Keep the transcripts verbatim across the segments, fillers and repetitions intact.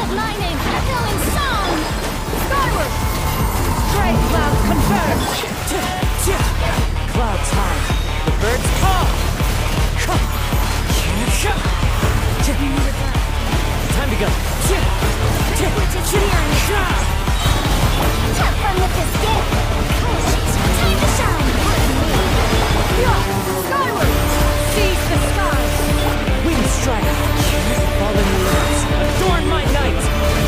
Let my name echo in song! Skyward! Stray clouds converge! Clouds high, the birds call! Time to go! Which is hearing it! Have fun with this gift! Time to shine! Skyward! Seize the skies! Wind strike! Fallen leaves! Adorn my night!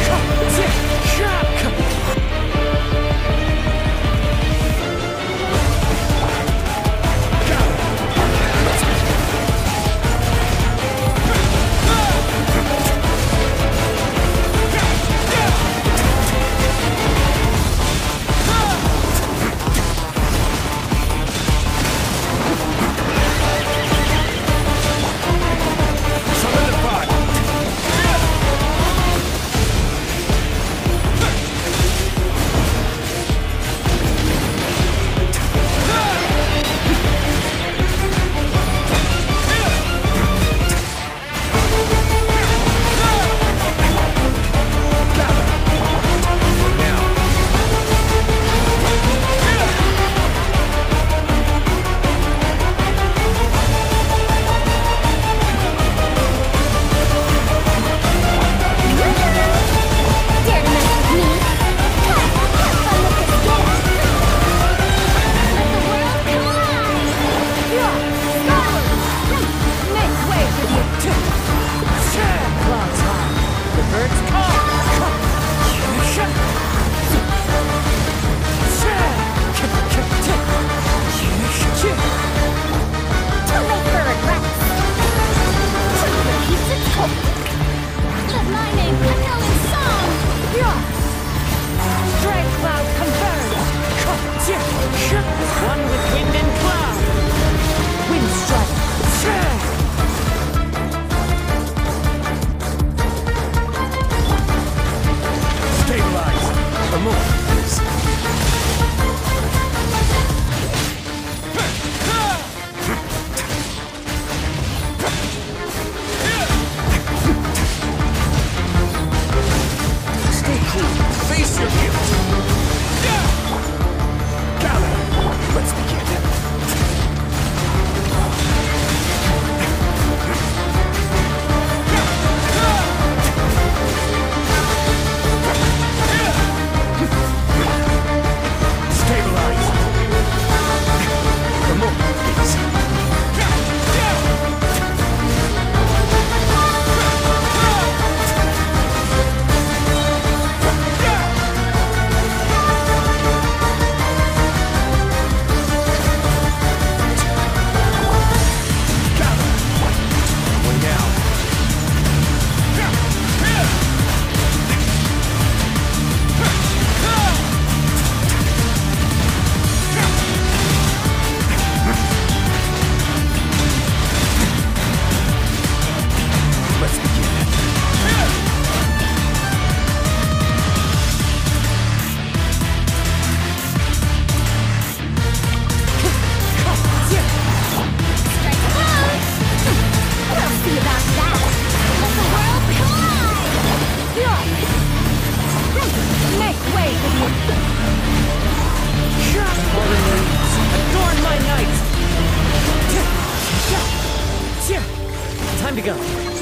Time to go.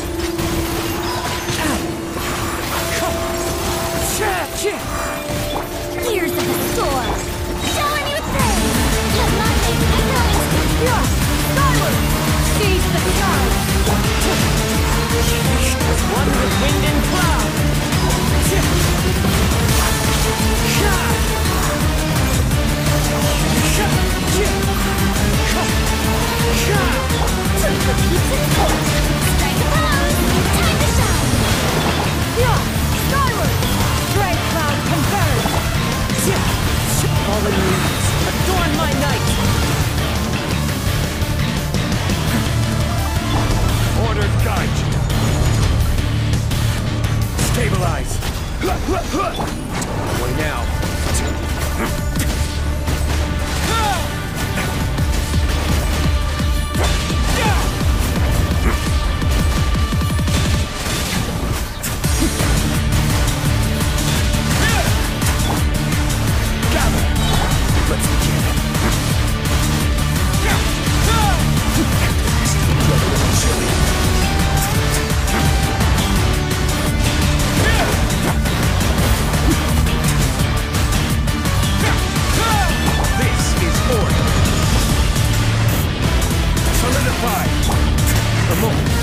Gears of the storm! Showing you things! Let my name echo in skyward! Seize the skies! As one with wind and cloud! To the peaks and cold! Strike a pose! Time to shine! Skyward! Stray cloud converge! Fallen leaves, adorn my night! Order guide you. Stabilize. Away now. more.